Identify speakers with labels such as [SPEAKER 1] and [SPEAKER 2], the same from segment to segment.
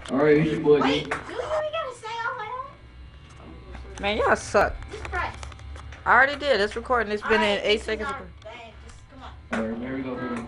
[SPEAKER 1] Alright, it's your boy.
[SPEAKER 2] Wait, dude, you ain't gotta say all my own.
[SPEAKER 3] Man, y'all suck.
[SPEAKER 2] Just press.
[SPEAKER 3] I already did. It's recording. It's been in
[SPEAKER 2] Alright,
[SPEAKER 3] 8 seconds.
[SPEAKER 2] Bang, just come on.
[SPEAKER 1] Alright, here we go, baby.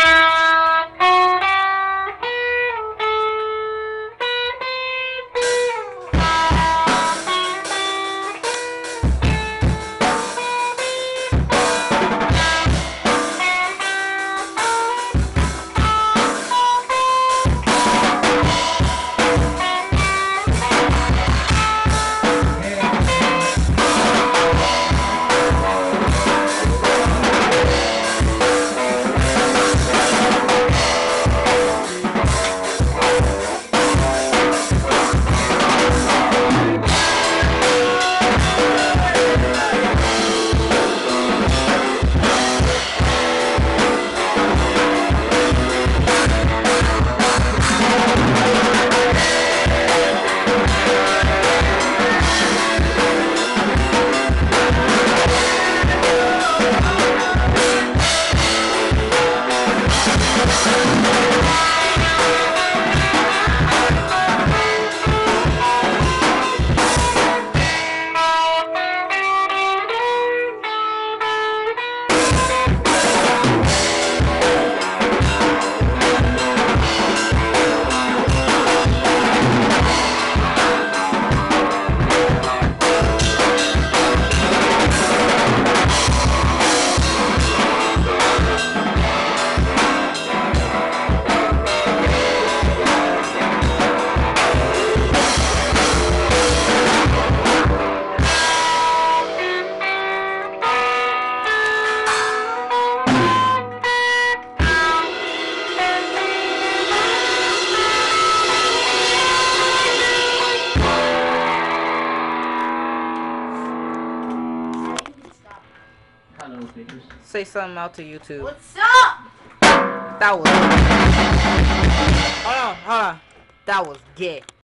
[SPEAKER 3] Say something out to YouTube.
[SPEAKER 2] What's up?
[SPEAKER 3] That was. Hold on. That was gay.